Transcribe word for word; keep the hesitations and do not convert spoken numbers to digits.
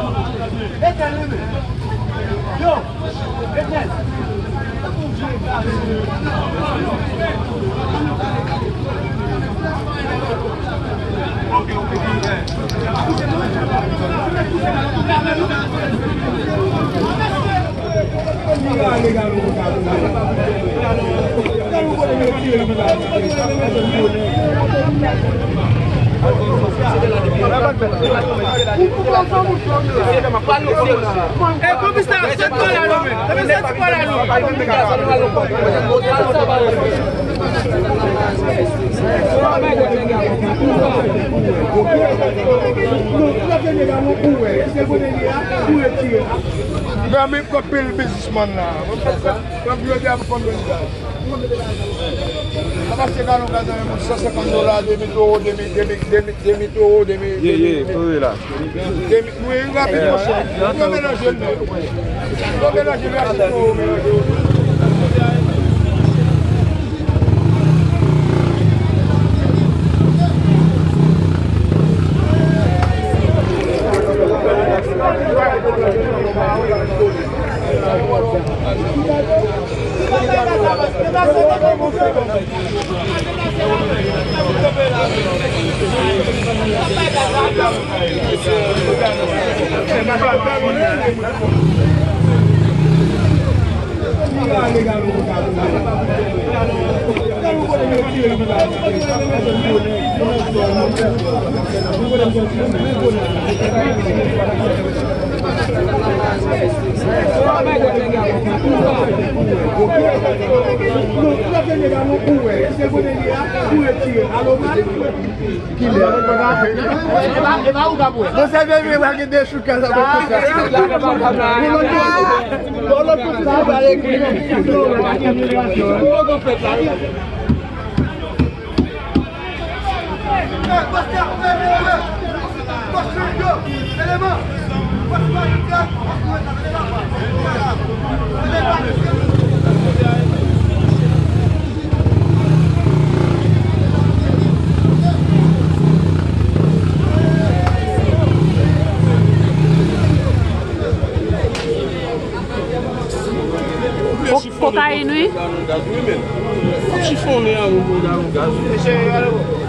Eh, come sta? Stai parlando? Dove stai parlando? I'm a couple businessman now. I'm going to have fun with that. I'm chegando no caso mesmo, só se quando lá de me do, de me, de me, de me, de me do, de me. Yeah, yeah, tudo lá. De me, não é rápido, não é homenagem não. Não é homenagem não, é homenagem. Você vê mesmo que deixa o casamento. Cocaína, hein? Chifone, a um gás.